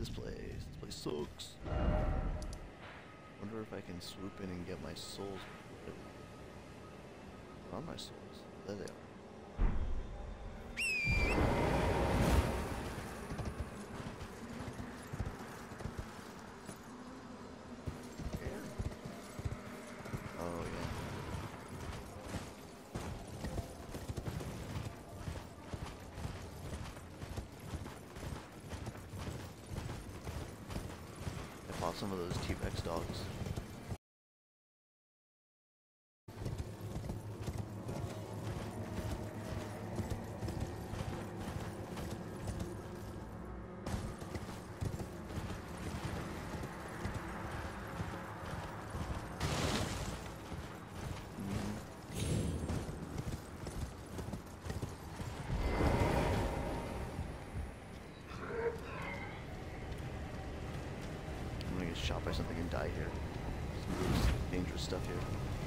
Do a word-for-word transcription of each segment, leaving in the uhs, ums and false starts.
this place. This place sucks. Wonder if I can swoop in and get my souls. Where are my souls? There they are. Oh yeah. I bought some of those T-Rex dogs. Shot by something and die here. Some really dangerous stuff here.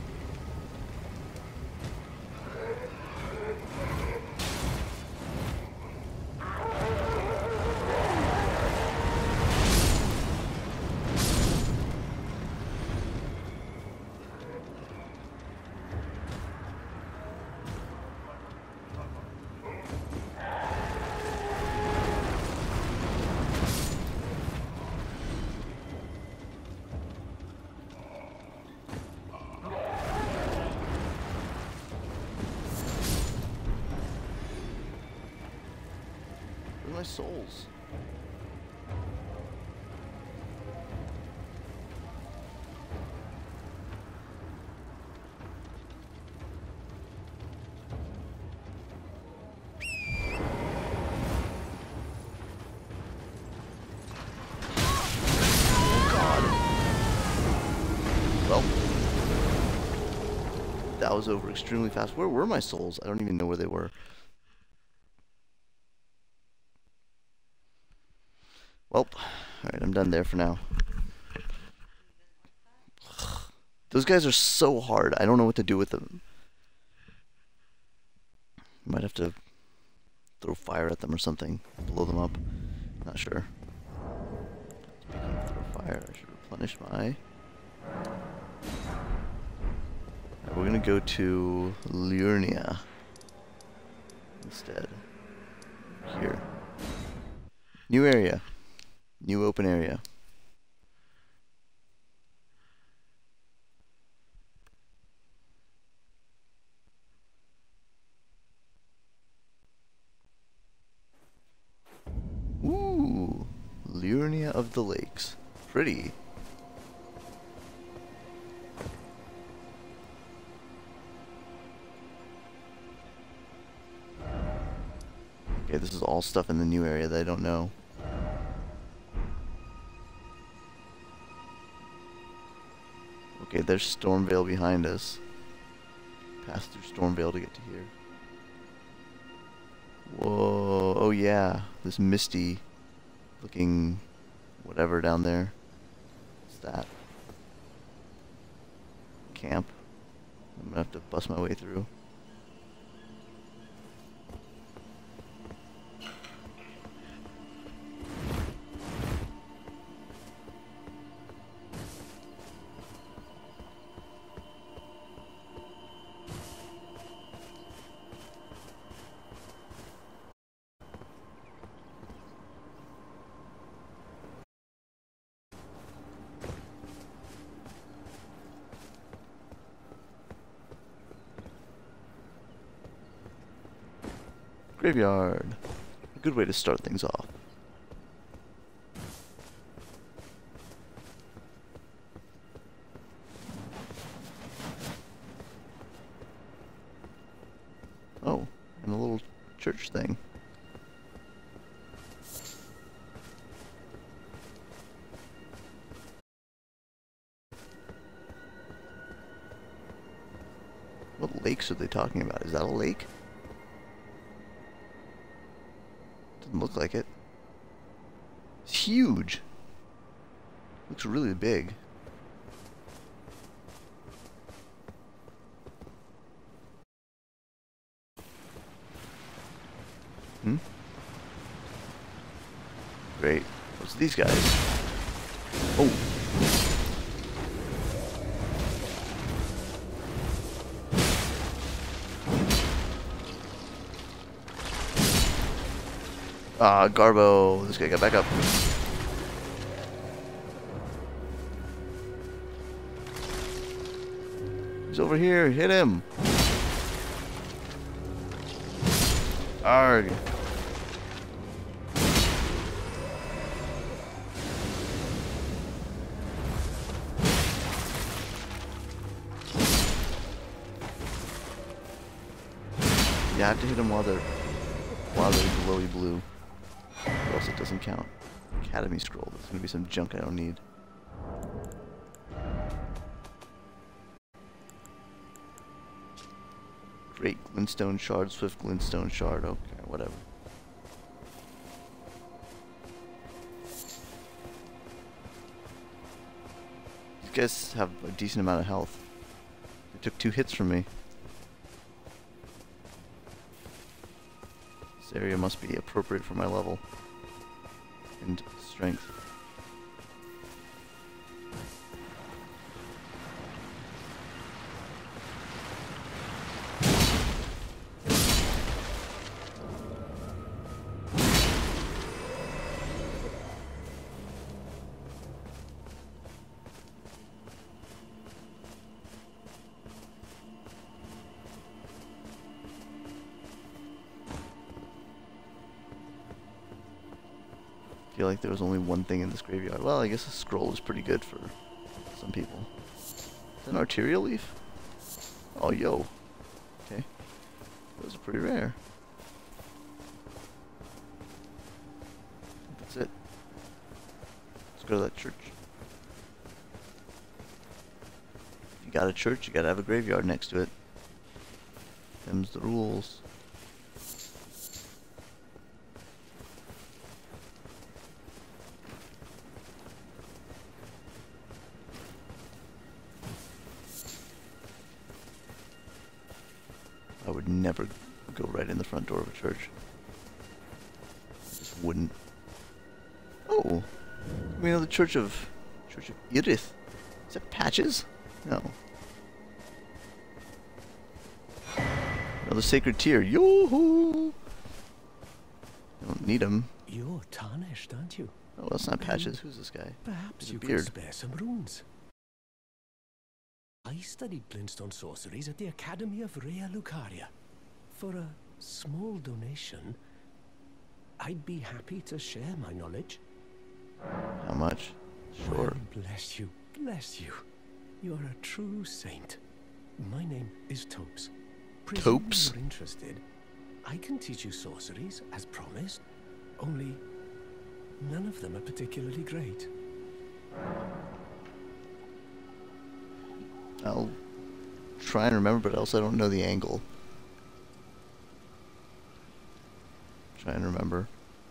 My souls. Oh God. Well, that was over extremely fast. Where were my souls? I don't even know where they were. Well, alright, I'm done there for now. Those guys are so hard. I don't know what to do with them. Might have to throw fire at them or something. Blow them up. Not sure. Speaking of throw fire, I should replenish my... Right, we're gonna go to Liurnia instead. Here. New area. New open area. Ooh, Liurnia of the Lakes. Pretty. Okay, this is all stuff in the new area that I don't know. Okay, there's Stormvale behind us. Pass through Stormvale to get to here. Whoa, oh yeah, this misty looking whatever down there. What's that? Camp. I'm gonna have to bust my way through. Graveyard. A good way to start things off. Oh, and a little church thing. What lakes are they talking about? Is that a lake? Doesn't look like it. It's huge. Looks really big. Hmm? Great. What's these guys? Oh. Ah, Garbo. This guy got back up. He's over here. Hit him. Arg. You have to hit them while they're while they're glowy blue, or else it doesn't count. Academy scroll. There's gonna be some junk I don't need. Great glintstone shard, swift glintstone shard. Okay, whatever. These guys have a decent amount of health. They took two hits from me. This area must be appropriate for my level and strength. I feel like there was only one thing in this graveyard. Well, I guess a scroll is pretty good for some people. Is that an arterial leaf? Oh, yo. Okay. Those are pretty rare. That's it. Let's go to that church. If you got a church, you gotta have a graveyard next to it. Them's the rules. I would never go right in the front door of a church. I just wouldn't. Oh, we know the Church of Church of Edith. Is that Patches? No. Another sacred tear. Yoo-hoo! I don't need him. You're tarnished, aren't you? Oh, that's not Patches. Who's this guy? Perhaps you beard. could spare some runes. I studied glintstone sorceries at the Academy of Rea Lucaria. For a small donation, I'd be happy to share my knowledge. How much? Sure. Well, bless you, bless you. You're a true saint. My name is Topes. Presuming Topes? you're interested, I can teach you sorceries, as promised. Only, none of them are particularly great. I'll try and remember, but also I don't know the angle. Try and remember.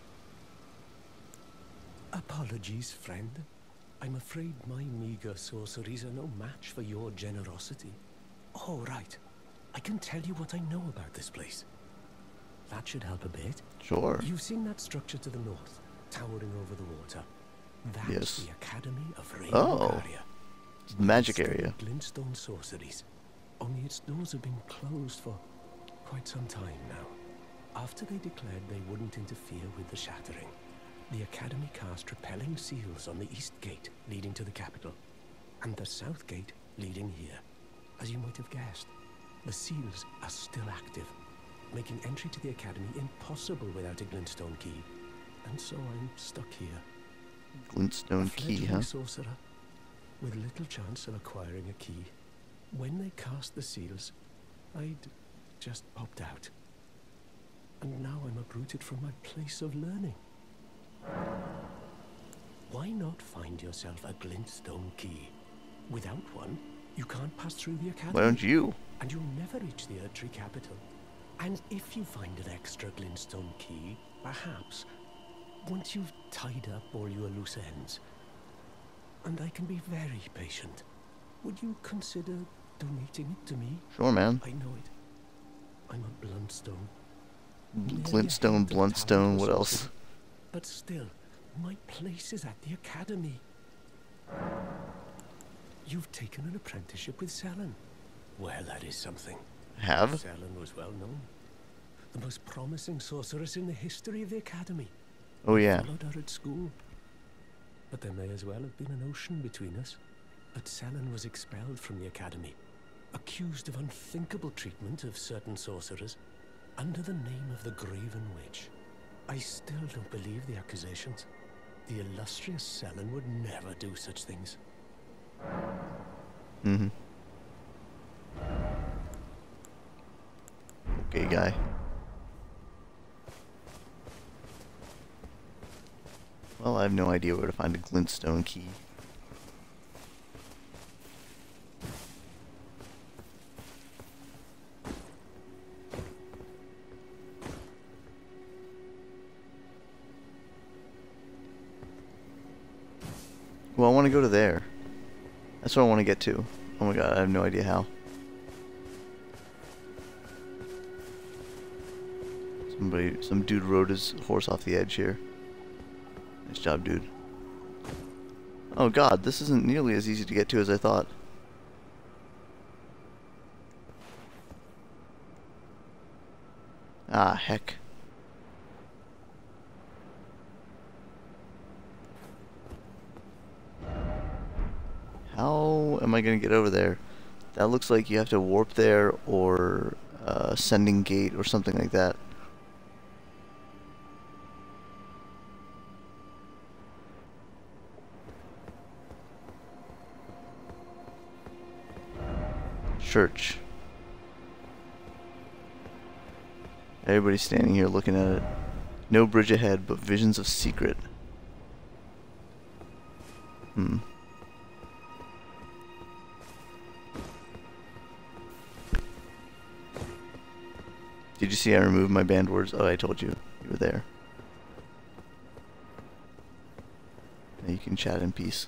Apologies, friend. I'm afraid my meager sorceries are no match for your generosity. Oh, right. I can tell you what I know about this place. That should help a bit. Sure. You've seen that structure to the north, towering over the water. That's Yes. the Academy of Rea Oh. Lucaria. It's the magic area. Glintstone sorceries. Only its doors have been closed for quite some time now. After they declared they wouldn't interfere with the shattering, the Academy cast repelling seals on the east gate leading to the capital, and the south gate leading here. As you might have guessed, the seals are still active, making entry to the Academy impossible without a glintstone key. And so I'm stuck here. Glintstone A key, fledgling huh? sorcerer, with little chance of acquiring a key. When they cast the seals, I'd just popped out. And now I'm uprooted from my place of learning. Why not find yourself a glintstone key? Without one, you can't pass through the academy. Why don't you? And you'll never reach the Erdtree capital. And if you find an extra glintstone key, perhaps, once you've tied up all your loose ends, and I can be very patient, would you consider donating it to me? Sure, man. I know it. I'm a bluntstone. Glintstone, bluntstone, what else? But still, My place is at the academy. You've taken an apprenticeship with Selen. Well, that is something. Have? Selen was well known. The most promising sorceress in the history of the academy. Oh I yeah. followed her at school. But there may as well have been an ocean between us. But Selen was expelled from the academy, accused of unthinkable treatment of certain sorcerers, under the name of the Graven Witch. I still don't believe the accusations. The illustrious Selen would never do such things. Mm-hmm. Okay, guy. Well, I have no idea where to find a glintstone key. Well, I want to go to there. That's what I want to get to. Oh my god, I have no idea how. Somebody, some dude rode his horse off the edge here. Nice job, dude. Oh god, this isn't nearly as easy to get to as I thought. Ah, heck. How am I gonna get over there? That looks like you have to warp there or uh, sending gate or something like that. Church. Everybody's standing here looking at it. No bridge ahead, but visions of secret. Hmm. Did you see I removed my banned words? Oh, I told you. You were there. Now you can chat in peace.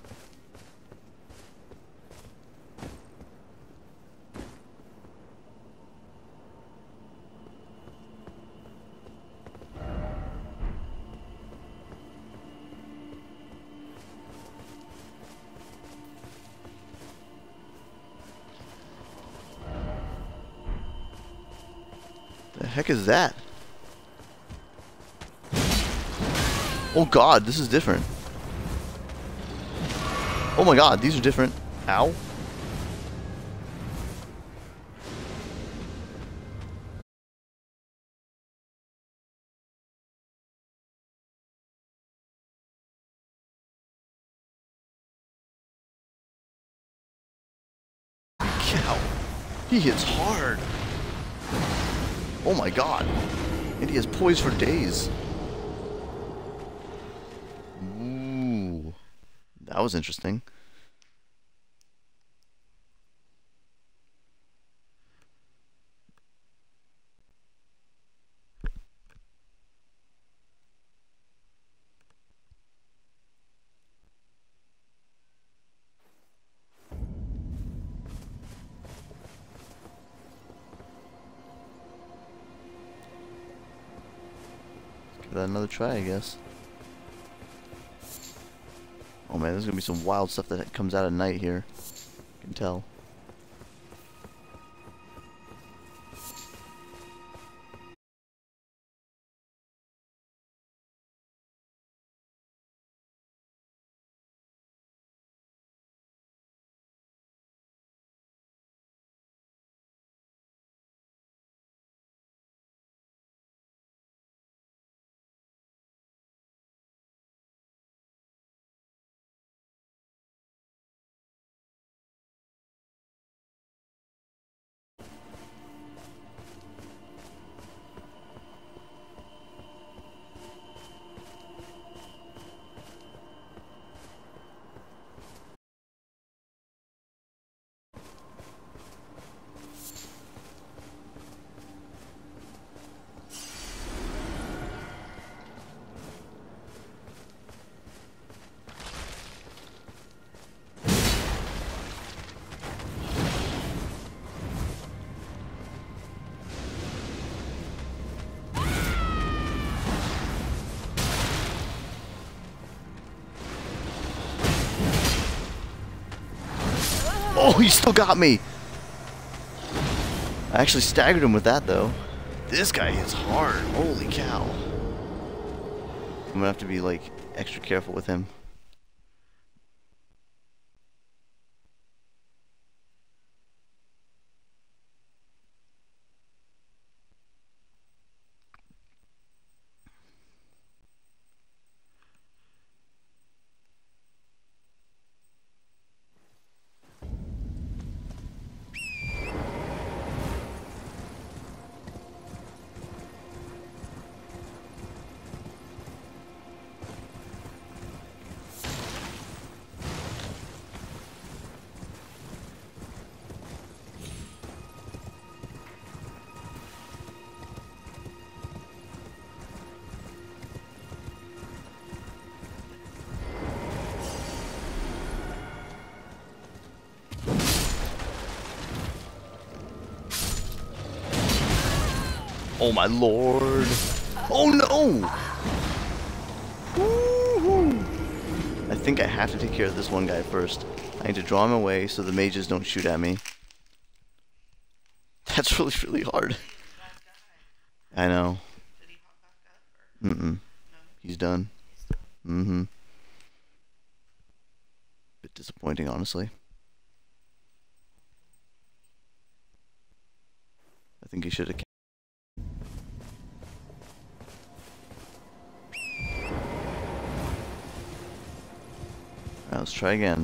The heck is that? Oh god, this is different. Oh my god, these are different. Ow. Cow. He hits hard. Oh my god. And he has poise for days. Ooh. That was interesting. Give that another try, I guess. Oh man, there's gonna be some wild stuff that comes out at night here. I can tell. Oh, he still got me. I actually staggered him with that, though. This guy hits hard. Holy cow. I'm gonna have to be, like, extra careful with him. Oh my lord. Oh no! Woo-hoo. I think I have to take care of this one guy first. I need to draw him away so the mages don't shoot at me. That's really, really hard. I know. Mm-mm. He's done. Mm-hmm. Bit disappointing, honestly. I think he should have. Alright, let's try again.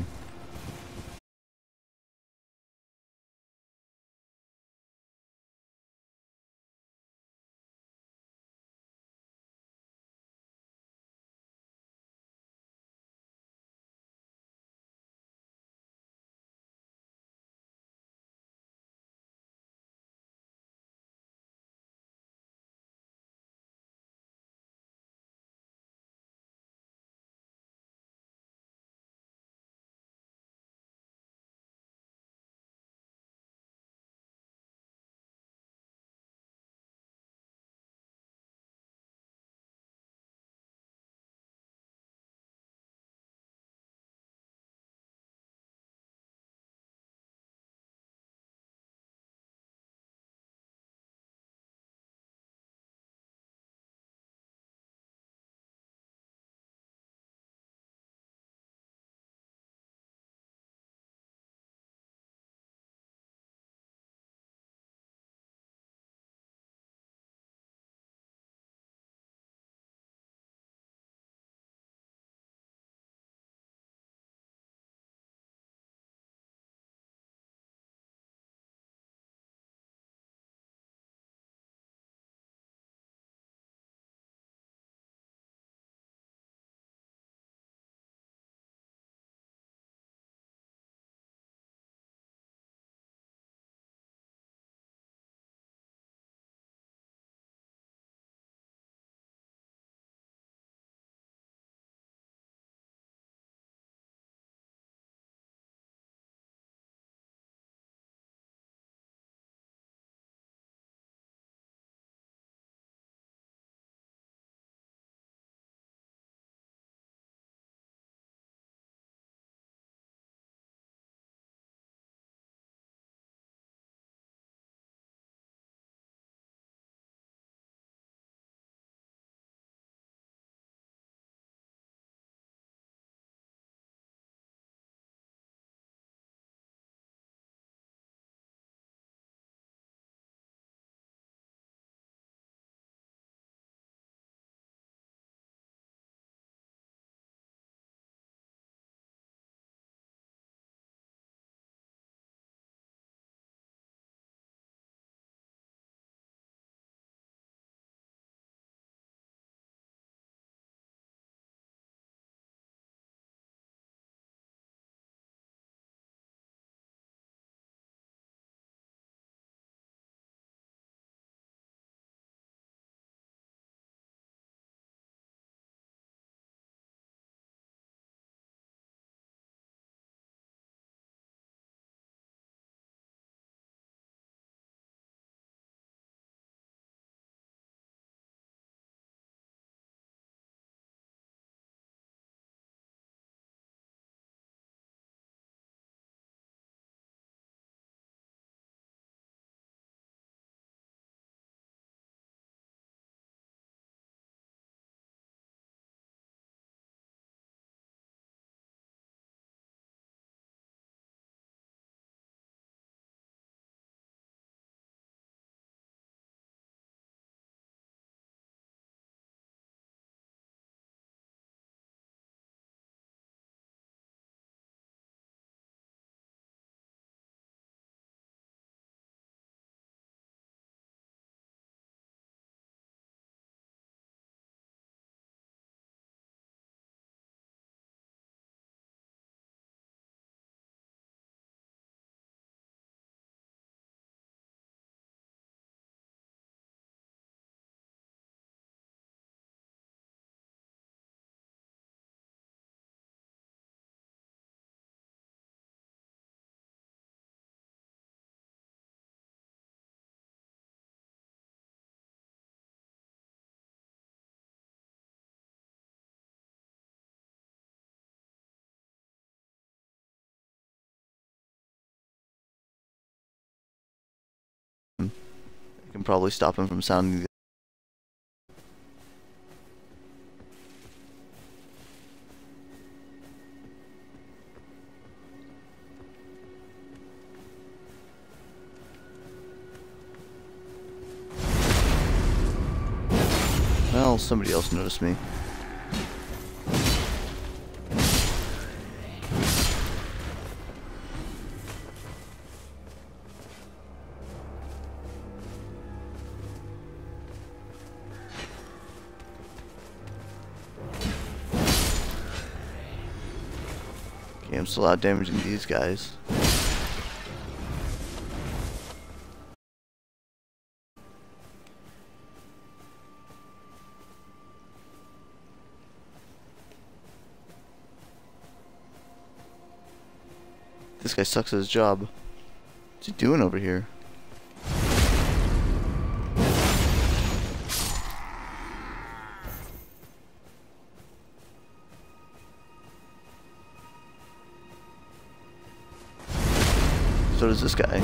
can probably stop him from sounding the Well, somebody else noticed me. Okay, I'm still out damaging these guys. This guy sucks at his job. What's he doing over here? So does this guy.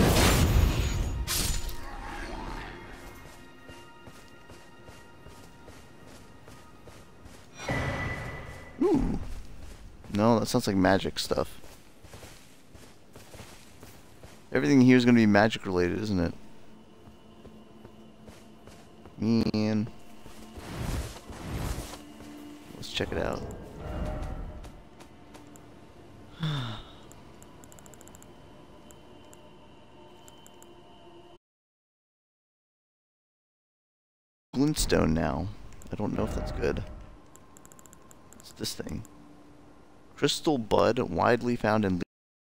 Ooh. No, that sounds like magic stuff. Everything here is going to be magic related, isn't it? Man. Let's check it out. Glintstone now. I don't know if that's good. What's this thing? Crystal bud, widely found in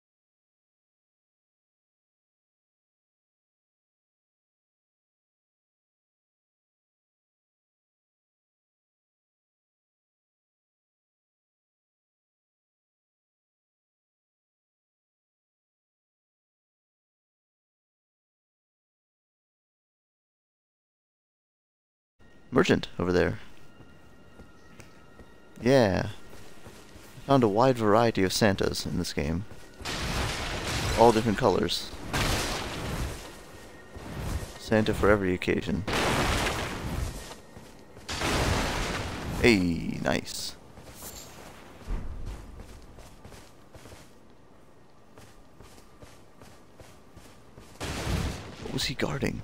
merchant over there. Yeah. I found a wide variety of Santas in this game. All different colors. Santa for every occasion. Hey, nice. What was he guarding?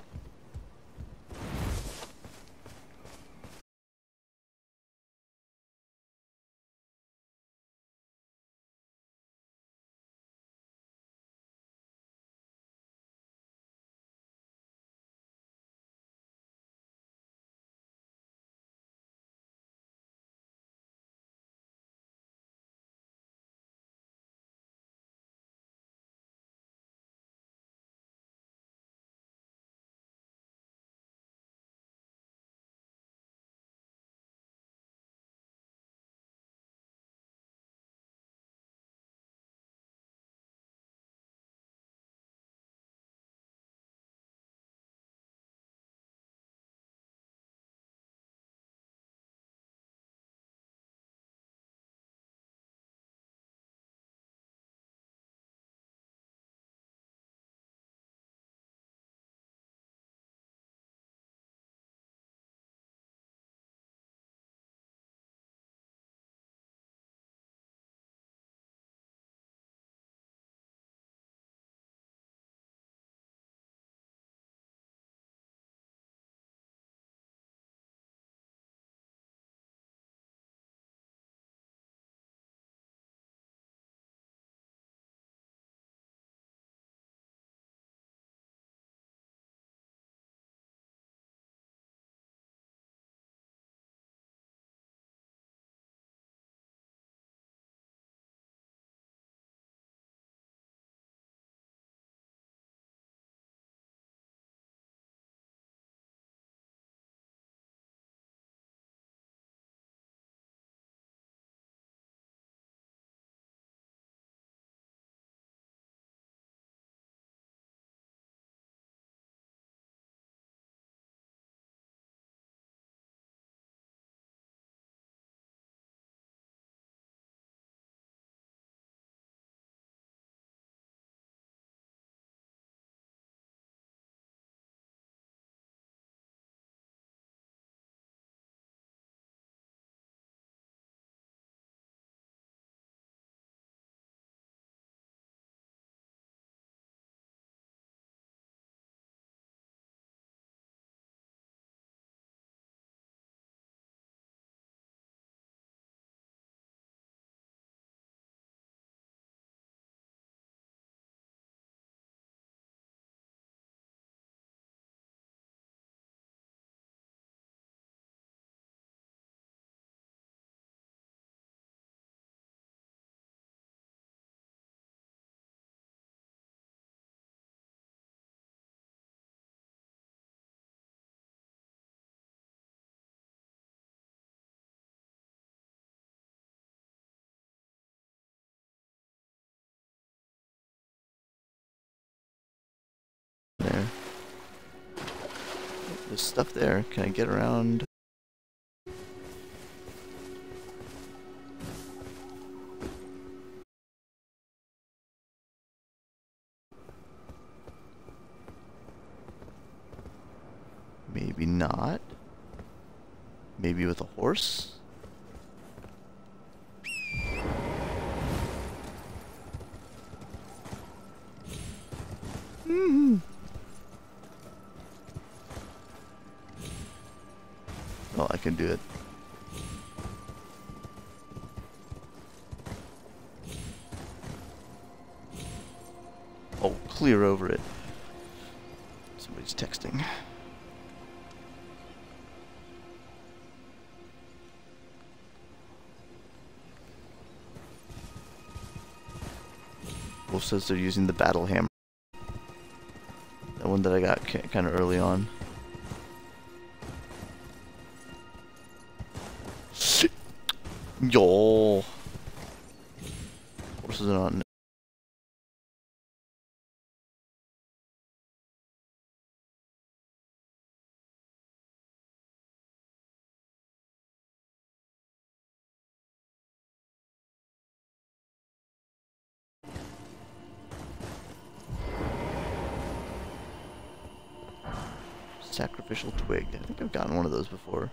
there's stuff there. Can I get around? Maybe not. Maybe with a horse? Mm-hmm. Oh, I can do it. Oh, clear over it. Somebody's texting. Wolf says they're using the battle hammer. That one that I got kind of early on. Yo. Horses are on. Sacrificial twig. I think I've gotten one of those before.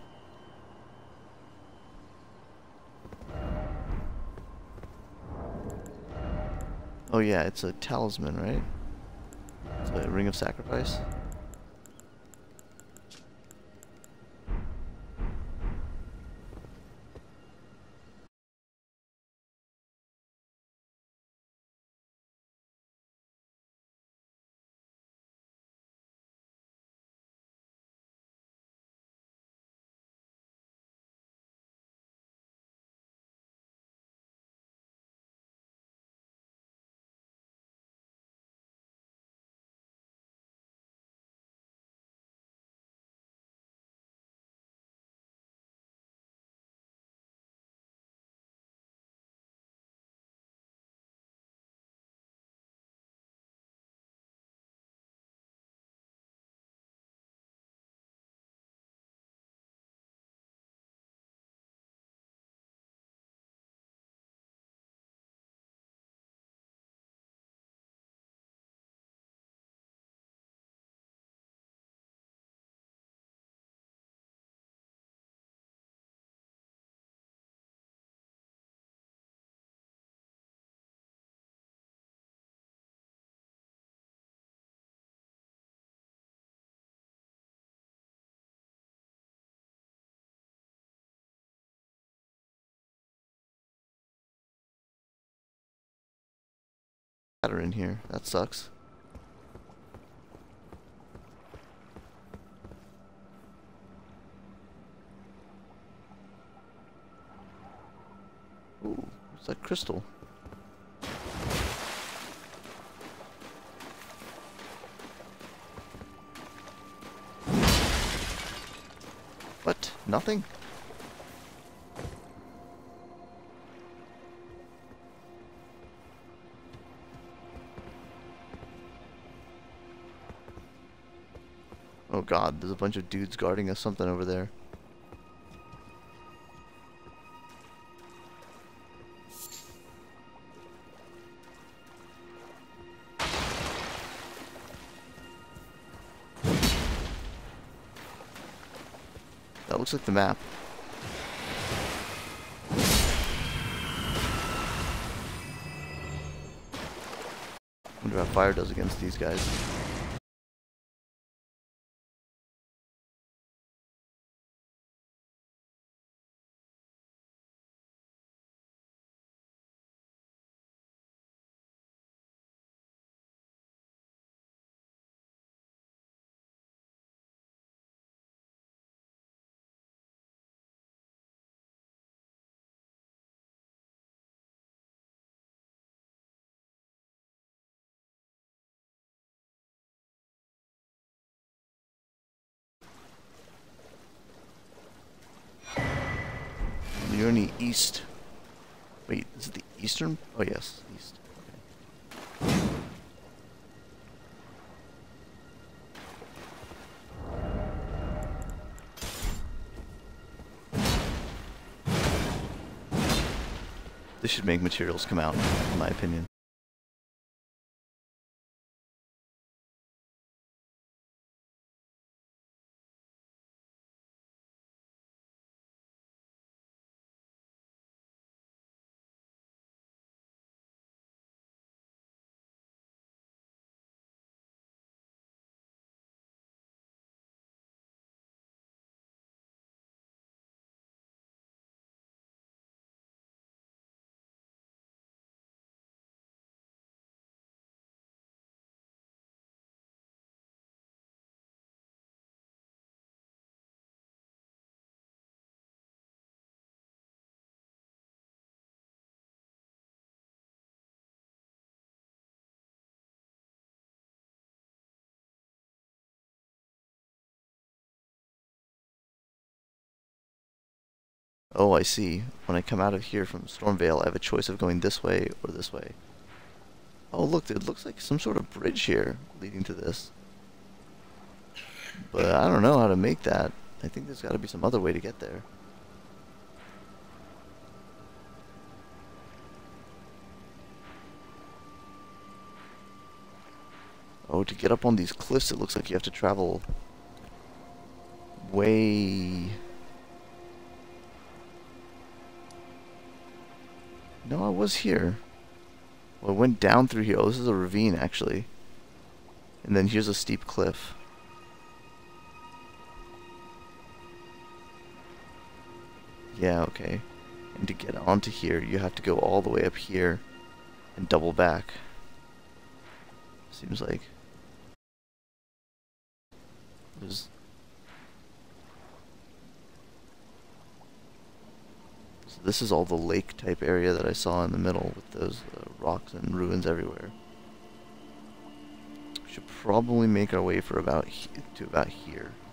Oh yeah, it's a talisman, right? It's a ring of sacrifice. Ladder in here. That sucks. Ooh, what's that crystal? What? Nothing? Oh god, there's a bunch of dudes guarding us something over there. That looks like the map. Wonder how fire does against these guys. You're in the east. Wait, is it the eastern? Oh yes, east. Okay. This should make materials come out, in my opinion. Oh, I see. When I come out of here from Stormvale, I have a choice of going this way or this way. Oh, look, it looks like some sort of bridge here leading to this. But I don't know how to make that. I think there's got to be some other way to get there. Oh, to get up on these cliffs, it looks like you have to travel way... No, I was here. Well, I went down through here. Oh, this is a ravine, actually. And then here's a steep cliff. Yeah, okay. And to get onto here, you have to go all the way up here and double back. Seems like. There's... So this is all the lake type area that I saw in the middle with those uh, rocks and ruins everywhere. We should probably make our way for about he to about here.